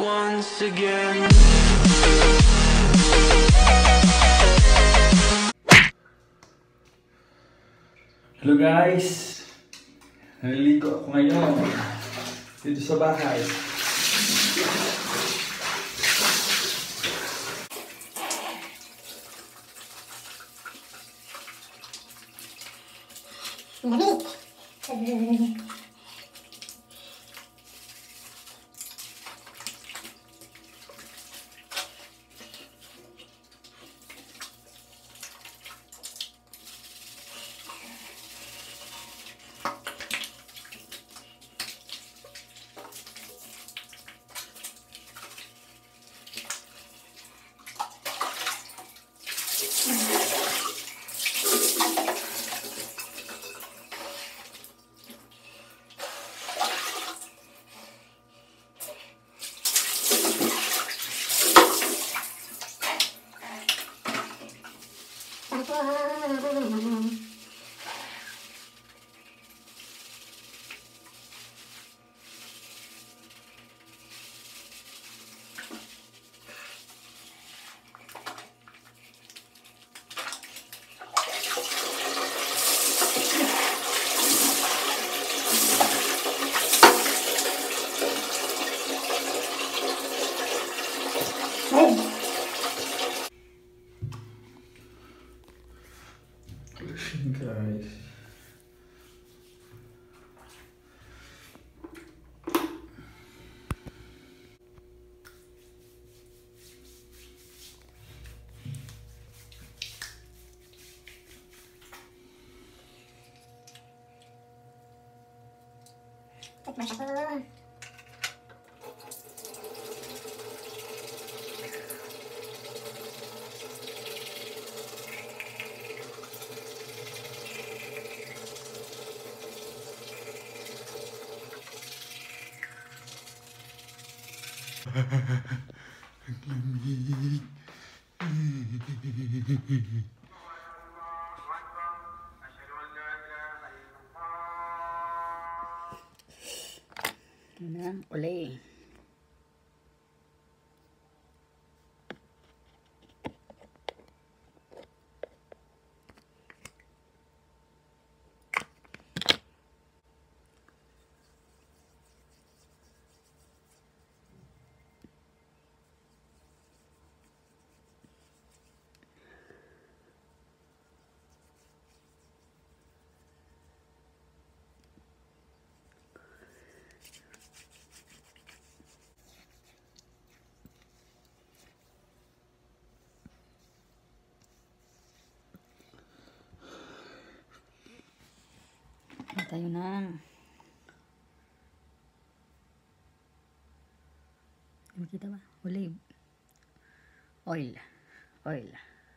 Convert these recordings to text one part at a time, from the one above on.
once again. Hello guys! Naliligo ako ngayon dito sa bahay. Guys, ang lamig. Uli. Tayo na. Makita ba? Olive. Oil. Oil.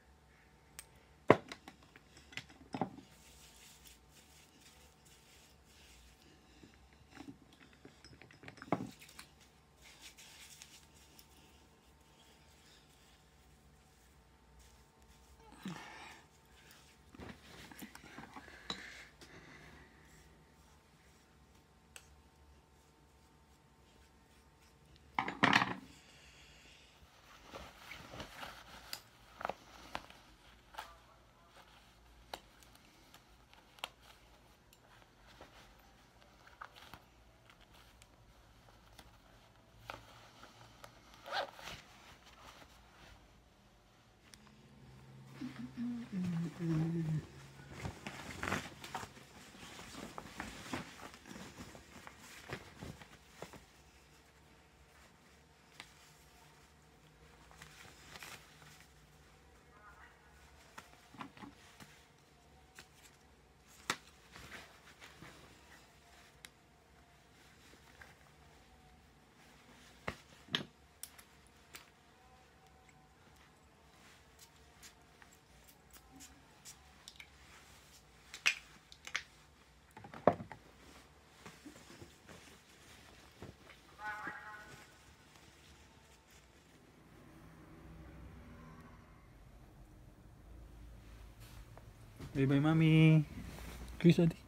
Bye bye, Mami. Kiss Adi.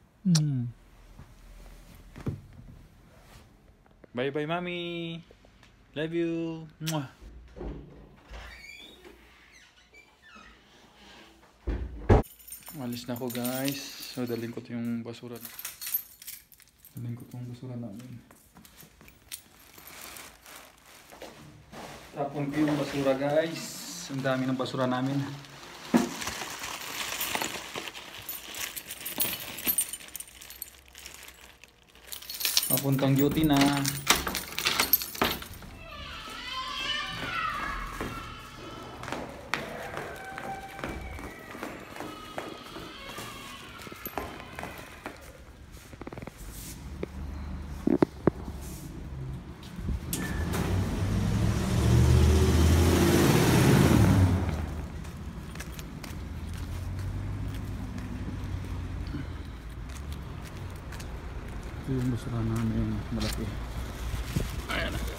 Bye bye, Mami. Love you. Mwah. Alis na ako guys. So dalhin ko yung basura. Dalhin ko yung basura namin. Tapon ko yung basura guys. Ang dami ng basura namin. Papuntang duty na. Ito yung basura namin malaki. Ayan na.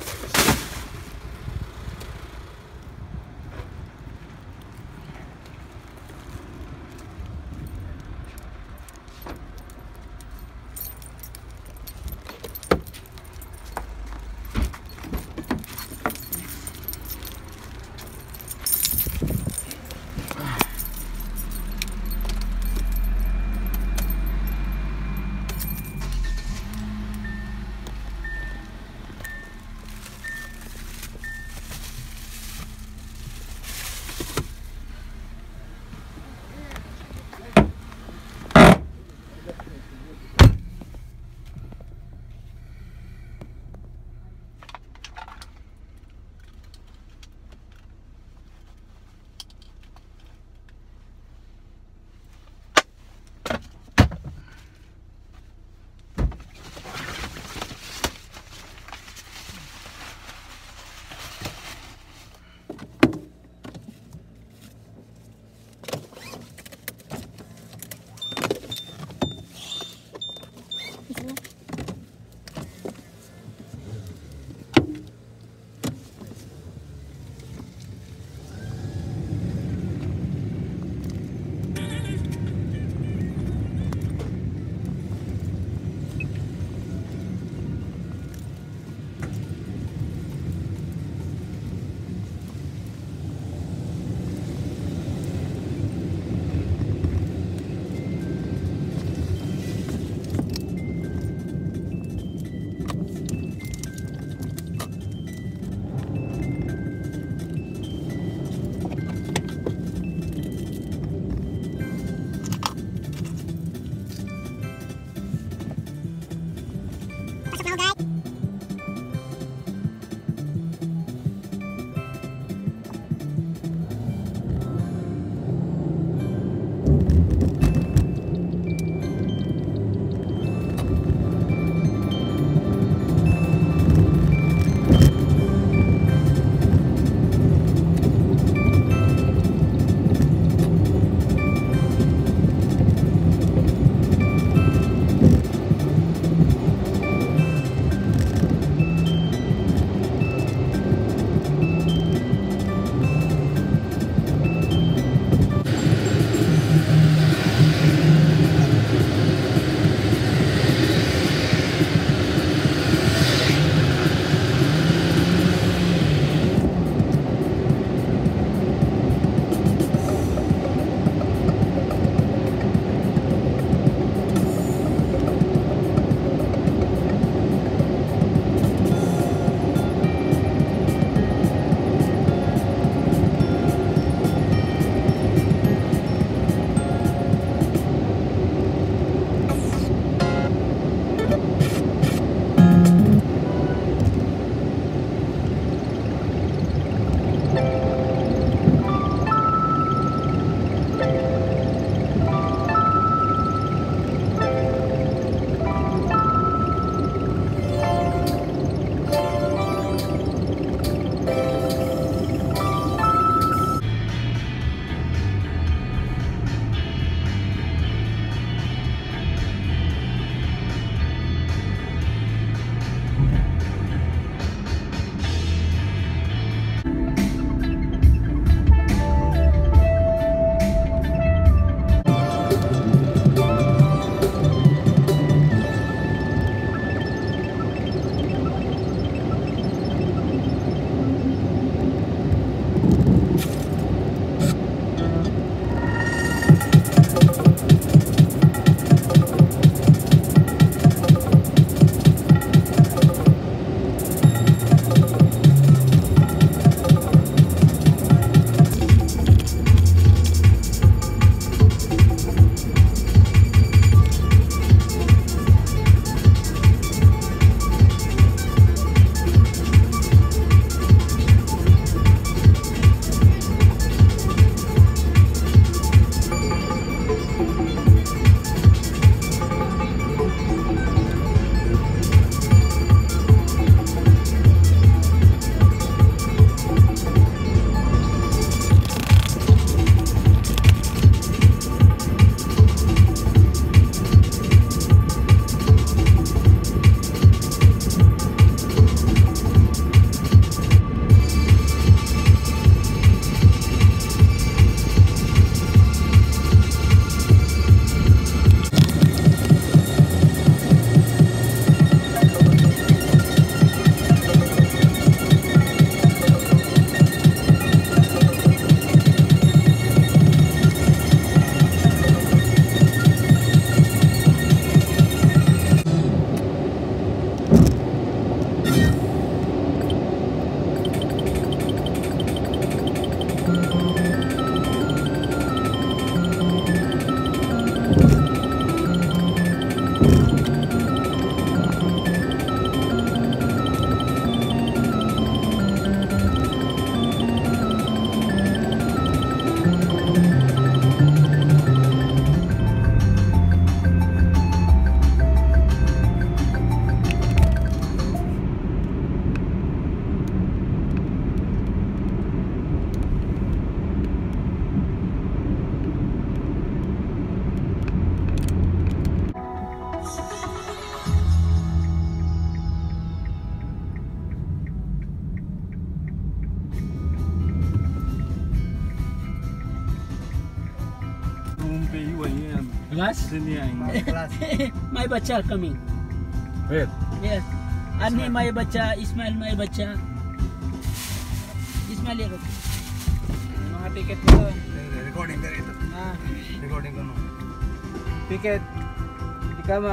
Mas? My bacha coming. Wait. Yes. Ani my bacha, Ismail my bacha. Ismail yero. Mga ticket mo to. Recording ka rito. Ah, Recording ko no. ticket. Ikama.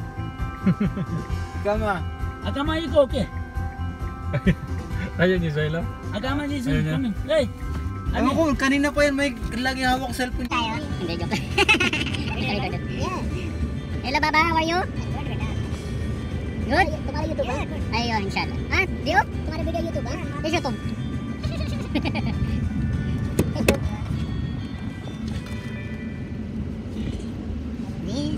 Ikama. Agama iko okay. Ayun yung Zoilo. Agama ni Ayun na. coming. Hey. Ano ko, kanina pa yan may lagi hawak cellphone. Tayo? Hindi, joke lang. Hello, Baba. How are you? Good? Tumari YouTube ba? Ayun, inshallah. Ah, di oh? Tumari video YouTube ba? Yes, YouTube. This.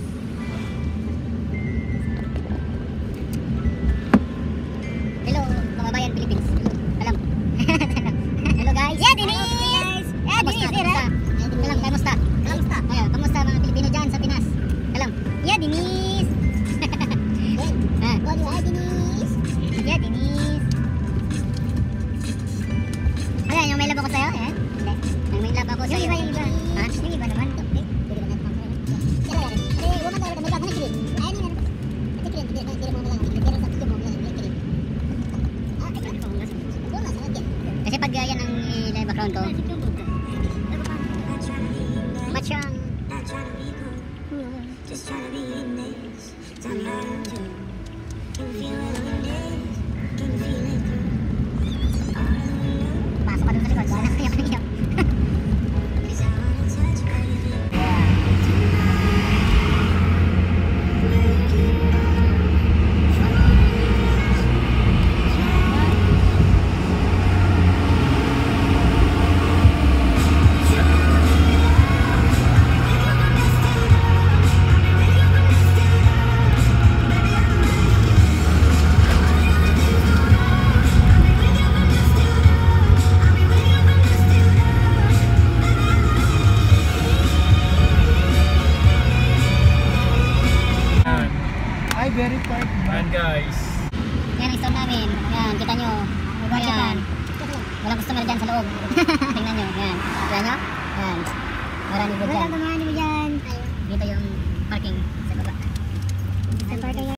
Hello, kababayan Philippines. Alam. Hello guys. Yeah, Denise. Yeah, Denise. Alam, kamusta? Kamusta? Ayun, kamusta mga Pilipino dyan sa Pinas? Alam. Yeah, Denise. Ah. Yeah, Denise. Yeah, Denise. Ayan, yung may love ako sa'yo, eh? Hindi. Yung may love ako sa'yo. Yung iba, yung iba. Ha? Yung iba naman. Kasi pag yan ang live background ko, machang. Pasok ka dun sa likod, wala kaya kaya. Ay, very part. Ayan guys. Yan ang store namin. Yan, kita nyo. Yan. Walang customer dyan sa loob. Tingnan nyo. Yan. Kita nyo? Yan. Marami po dyan. Marami po dyan. Dito yung parking sa baba. Sa parking